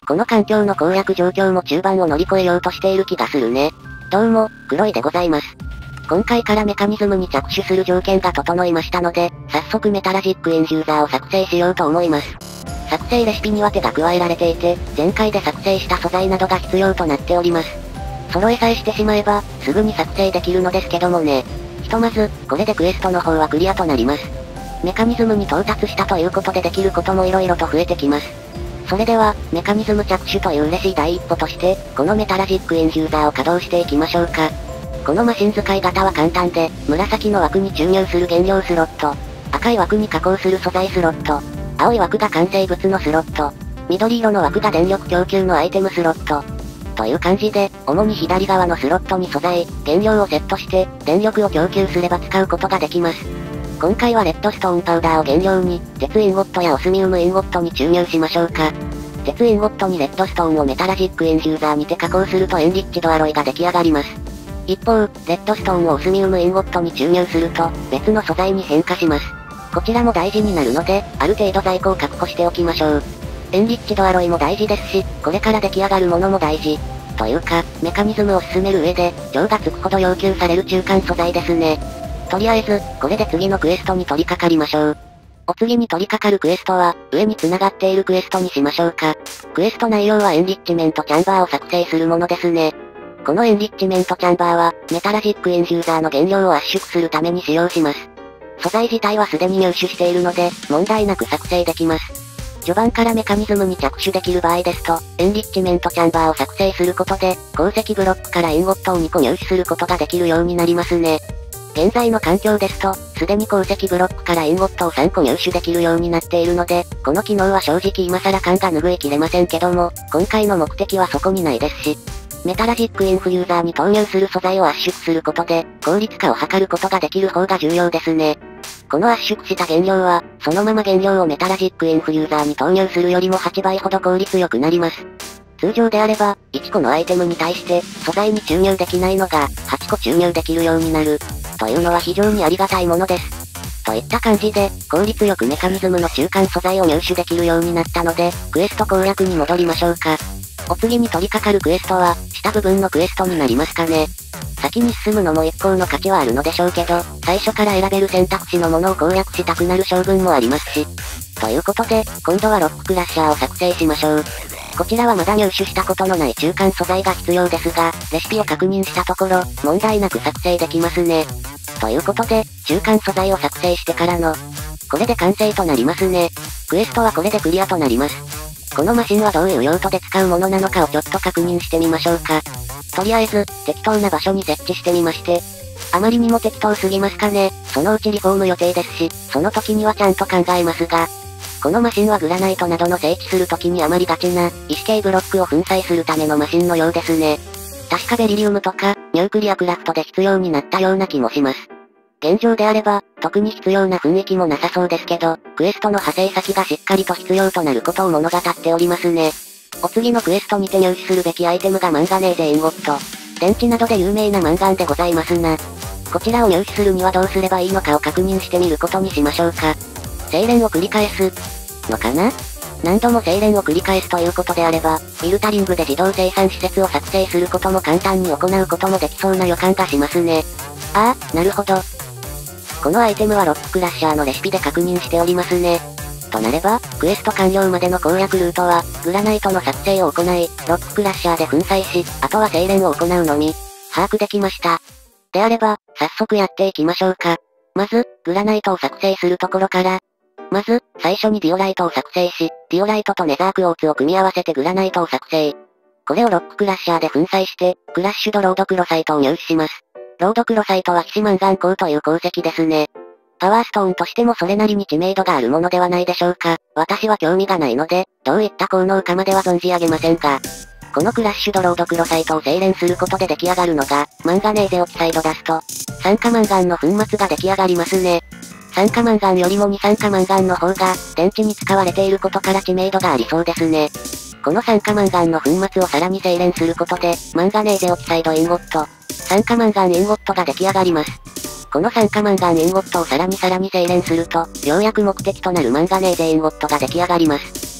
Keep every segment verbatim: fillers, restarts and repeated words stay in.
この環境の攻略状況も中盤を乗り越えようとしている気がするね。どうも、黒いでございます。今回からメカニズムに着手する条件が整いましたので、早速メタラジックエンジューザーを作成しようと思います。作成レシピには手が加えられていて、前回で作成した素材などが必要となっております。揃えさえしてしまえば、すぐに作成できるのですけどもね。ひとまず、これでクエストの方はクリアとなります。メカニズムに到達したということでできることも色々と増えてきます。それでは、メカニズム着手という嬉しい第一歩として、このメタラジックエンジューザーを稼働していきましょうか。このマシン使い方は簡単で、紫の枠に注入する原料スロット、赤い枠に加工する素材スロット、青い枠が完成物のスロット、緑色の枠が電力供給のアイテムスロット。という感じで、主に左側のスロットに素材、原料をセットして、電力を供給すれば使うことができます。今回はレッドストーンパウダーを原料に、鉄インゴットやオスミウムインゴットに注入しましょうか。鉄インゴットにレッドストーンをメタラジックエンジューザーにて加工するとエンリッチドアロイが出来上がります。一方、レッドストーンをオスミウムインゴットに注入すると、別の素材に変化します。こちらも大事になるので、ある程度在庫を確保しておきましょう。エンリッチドアロイも大事ですし、これから出来上がるものも大事。というか、メカニズムを進める上で、情がつくほど要求される中間素材ですね。とりあえず、これで次のクエストに取り掛かりましょう。お次に取り掛かるクエストは、上に繋がっているクエストにしましょうか。クエスト内容はエンリッチメントチャンバーを作成するものですね。このエンリッチメントチャンバーは、メタラジックエンジューザーの原料を圧縮するために使用します。素材自体はすでに入手しているので、問題なく作成できます。序盤からメカニズムに着手できる場合ですと、エンリッチメントチャンバーを作成することで、鉱石ブロックからインゴットをにこ入手することができるようになりますね。現在の環境ですと、すでに鉱石ブロックからインゴットをさんこ入手できるようになっているので、この機能は正直今更感が拭いきれませんけども、今回の目的はそこにないですし、メタラジックインフューザーに投入する素材を圧縮することで、効率化を図ることができる方が重要ですね。この圧縮した原料は、そのまま原料をメタラジックインフューザーに投入するよりもはちばいほど効率よくなります。通常であれば、いっこのアイテムに対して、素材に注入できないのが、はちこ注入できるようになる。というのは非常にありがたいものです。といった感じで、効率よくメカニズムの中間素材を入手できるようになったので、クエスト攻略に戻りましょうか。お次に取り掛かるクエストは、下部分のクエストになりますかね。先に進むのも一向の価値はあるのでしょうけど、最初から選べる選択肢のものを攻略したくなる性分もありますし。ということで、今度はロッククラッシャーを作成しましょう。こちらはまだ入手したことのない中間素材が必要ですが、レシピを確認したところ、問題なく作成できますね。ということで、中間素材を作成してからの、これで完成となりますね。クエストはこれでクリアとなります。このマシンはどういう用途で使うものなのかをちょっと確認してみましょうか。とりあえず、適当な場所に設置してみまして。あまりにも適当すぎますかね。そのうちリフォーム予定ですし、その時にはちゃんと考えますが。このマシンはグラナイトなどの整地する時にあまりガチな、石系ブロックを粉砕するためのマシンのようですね。確かベリリウムとか、ニュークリアクラフトで必要になったような気もします。現状であれば、特に必要な雰囲気もなさそうですけど、クエストの派生先がしっかりと必要となることを物語っておりますね。お次のクエストにて入手するべきアイテムがマンガネーゼインゴット。電池などで有名なマンガンでございますな。こちらを入手するにはどうすればいいのかを確認してみることにしましょうか。精錬を繰り返す。のかな？何度も精錬を繰り返すということであれば、フィルタリングで自動生産施設を作成することも簡単に行うこともできそうな予感がしますね。ああ、なるほど。このアイテムはロッククラッシャーのレシピで確認しておりますね。となれば、クエスト完了までの攻略ルートは、グラナイトの作成を行い、ロッククラッシャーで粉砕し、あとは精錬を行うのみ。把握できました。であれば、早速やっていきましょうか。まず、グラナイトを作成するところから。まず、最初にディオライトを作成し、ディオライトとネザークオーツを組み合わせてグラナイトを作成。これをロッククラッシャーで粉砕して、クラッシュドロードクロサイトを入手します。ロードクロサイトはヒシマンガン鉱という鉱石ですね。パワーストーンとしてもそれなりに知名度があるものではないでしょうか。私は興味がないので、どういった効能かまでは存じ上げませんが、このクラッシュドロードクロサイトを精錬することで出来上がるのが、マンガネーゼオキサイドダスト。酸化マンガンの粉末が出来上がりますね。酸化マンガンよりも二酸化マンガンの方が、電池に使われていることから知名度がありそうですね。この酸化マンガンの粉末をさらに精錬することで、マンガネーゼオキサイドインゴット、酸化マンガンインゴットが出来上がります。この酸化マンガンインゴットをさらにさらに精錬すると、ようやく目的となるマンガネーゼインゴットが出来上がります。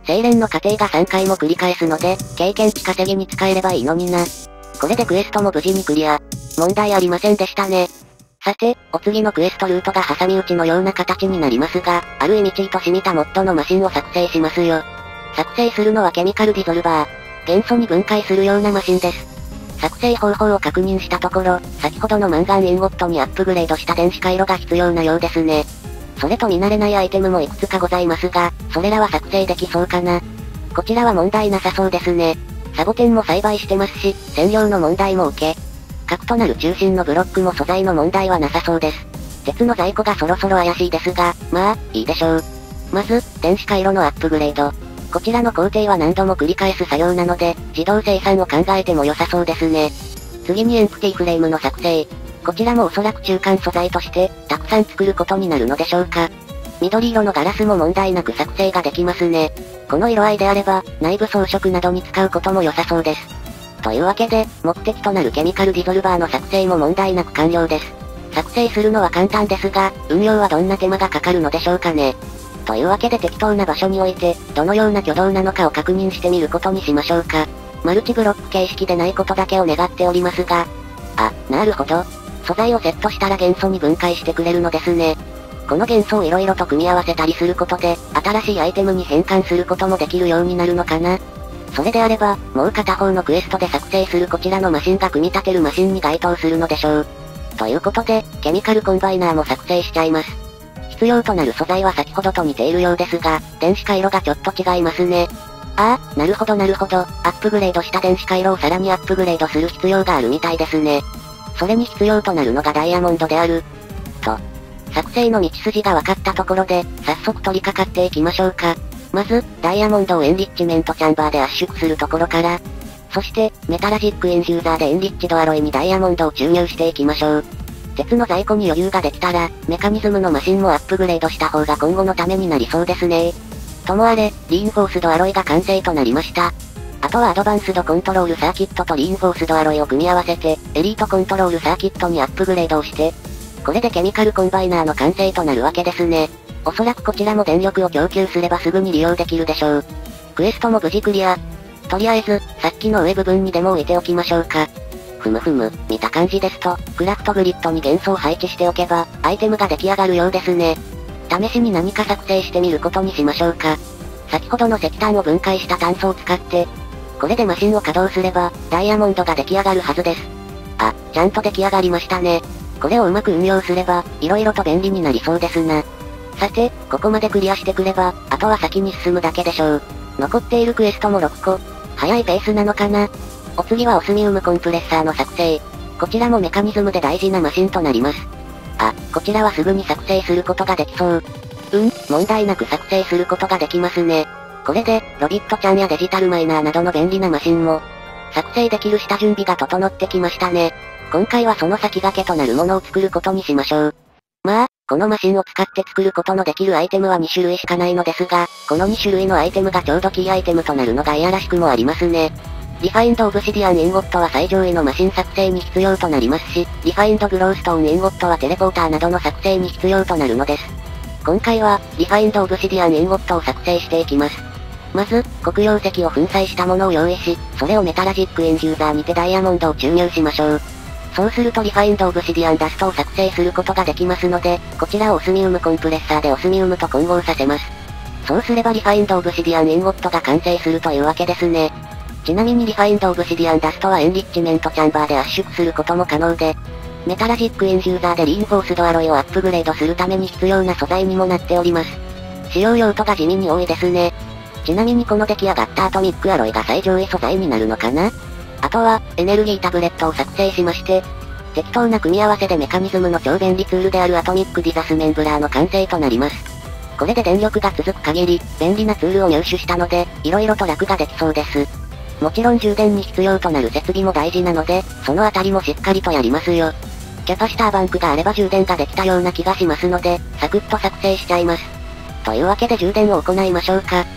精錬の過程がさんかいも繰り返すので、経験値稼ぎに使えればいいのにな。これでクエストも無事にクリア。問題ありませんでしたね。さて、お次のクエストルートが挟み撃ちのような形になりますが、ある意味チート染みたモッドのマシンを作成しますよ。作成するのはケミカルディゾルバー。元素に分解するようなマシンです。作成方法を確認したところ、先ほどのマンガンインゴットにアップグレードした電子回路が必要なようですね。それと見慣れないアイテムもいくつかございますが、それらは作成できそうかな。こちらは問題なさそうですね。サボテンも栽培してますし、染料の問題も受け。核となる中心のブロックも素材の問題はなさそうです。鉄の在庫がそろそろ怪しいですが、まあ、いいでしょう。まず、電子回路のアップグレード。こちらの工程は何度も繰り返す作業なので、自動生産を考えても良さそうですね。次にエンプティフレームの作成。こちらもおそらく中間素材として、たくさん作ることになるのでしょうか。緑色のガラスも問題なく作成ができますね。この色合いであれば、内部装飾などに使うことも良さそうです。というわけで、目的となるケミカルディゾルバーの作成も問題なく完了です。作成するのは簡単ですが、運用はどんな手間がかかるのでしょうかね。というわけで適当な場所に置いて、どのような挙動なのかを確認してみることにしましょうか。マルチブロック形式でないことだけを願っておりますが。あ、なるほど。素材をセットしたら元素に分解してくれるのですね。この元素を色々と組み合わせたりすることで、新しいアイテムに変換することもできるようになるのかな。それであれば、もう片方のクエストで作成するこちらのマシンが組み立てるマシンに該当するのでしょう。ということで、ケミカルコンバイナーも作成しちゃいます。必要となる素材は先ほどと似ているようですが、電子回路がちょっと違いますね。ああ、なるほどなるほど、アップグレードした電子回路をさらにアップグレードする必要があるみたいですね。それに必要となるのがダイヤモンドである。と。作成の道筋が分かったところで、早速取り掛かっていきましょうか。まず、ダイヤモンドをエンリッチメントチャンバーで圧縮するところから、そして、メタラジックエンジューザーでエンリッチドアロイにダイヤモンドを注入していきましょう。鉄の在庫に余裕ができたら、メカニズムのマシンもアップグレードした方が今後のためになりそうですね。ともあれ、リインフォースドアロイが完成となりました。あとはアドバンスドコントロールサーキットとリインフォースドアロイを組み合わせて、エリートコントロールサーキットにアップグレードをして、これでケミカルコンバイナーの完成となるわけですね。おそらくこちらも電力を供給すればすぐに利用できるでしょう。クエストも無事クリア。とりあえず、さっきの上部分にでも置いておきましょうか。ふむふむ、見た感じですと、クラフトグリッドに元素を配置しておけば、アイテムが出来上がるようですね。試しに何か作成してみることにしましょうか。先ほどの石炭を分解した炭素を使って、これでマシンを稼働すれば、ダイヤモンドが出来上がるはずです。あ、ちゃんと出来上がりましたね。これをうまく運用すれば、色々と便利になりそうですな。さて、ここまでクリアしてくれば、あとは先に進むだけでしょう。残っているクエストもろっこ。早いペースなのかな。お次はオスミウムコンプレッサーの作成。こちらもメカニズムで大事なマシンとなります。あ、こちらはすぐに作成することができそう。うん、問題なく作成することができますね。これで、ロビットちゃんやデジタルマイナーなどの便利なマシンも、作成できる下準備が整ってきましたね。今回はその先駆けとなるものを作ることにしましょう。まあ、このマシンを使って作ることのできるアイテムはに種類しかないのですが、このに種類のアイテムがちょうどキーアイテムとなるのがいやらしくもありますね。リファインドオブシディアンインゴットは最上位のマシン作成に必要となりますし、リファインドグローストーンインゴットはテレポーターなどの作成に必要となるのです。今回は、リファインドオブシディアンインゴットを作成していきます。まず、黒曜石を粉砕したものを用意し、それをメタラジックエンジューザーにてダイヤモンドを注入しましょう。そうするとリファインドオブシディアンダストを作成することができますので、こちらをオスミウムコンプレッサーでオスミウムと混合させます。そうすればリファインドオブシディアンインゴットが完成するというわけですね。ちなみにリファインドオブシディアンダストはエンリッチメントチャンバーで圧縮することも可能で、メタラジックエンジューザーでリインフォースドアロイをアップグレードするために必要な素材にもなっております。使用用途が地味に多いですね。ちなみにこの出来上がったアトミックアロイが最上位素材になるのかな。あとは、エネルギータブレットを作成しまして、適当な組み合わせでメカニズムの超便利ツールであるアトミックディザスメンブラーの完成となります。これで電力が続く限り、便利なツールを入手したので、色々と楽ができそうです。もちろん充電に必要となる設備も大事なので、そのあたりもしっかりとやりますよ。キャパシターバンクがあれば充電ができたような気がしますので、サクッと作成しちゃいます。というわけで充電を行いましょうか。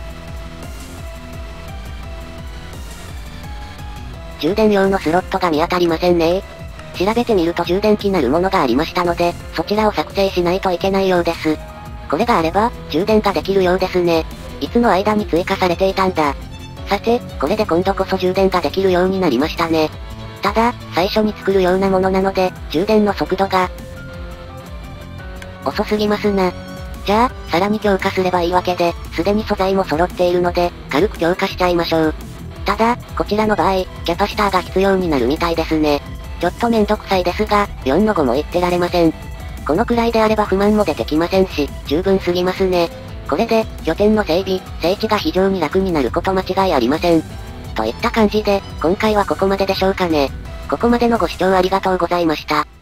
充電用のスロットが見当たりませんね。調べてみると充電器なるものがありましたので、そちらを作成しないといけないようです。これがあれば、充電ができるようですね。 いつの間に追加されていたんだ。さて、これで今度こそ充電ができるようになりましたね。ただ、最初に作るようなものなので、充電の速度が、遅すぎますな。じゃあ、さらに強化すればいいわけで、すでに素材も揃っているので、軽く強化しちゃいましょう。ただ、こちらの場合、キャパシターが必要になるみたいですね。ちょっとめんどくさいですが、よんのごも言ってられません。このくらいであれば不満も出てきませんし、十分すぎますね。これで、拠点の整備、整地が非常に楽になること間違いありません。といった感じで、今回はここまででしょうかね。ここまでのご視聴ありがとうございました。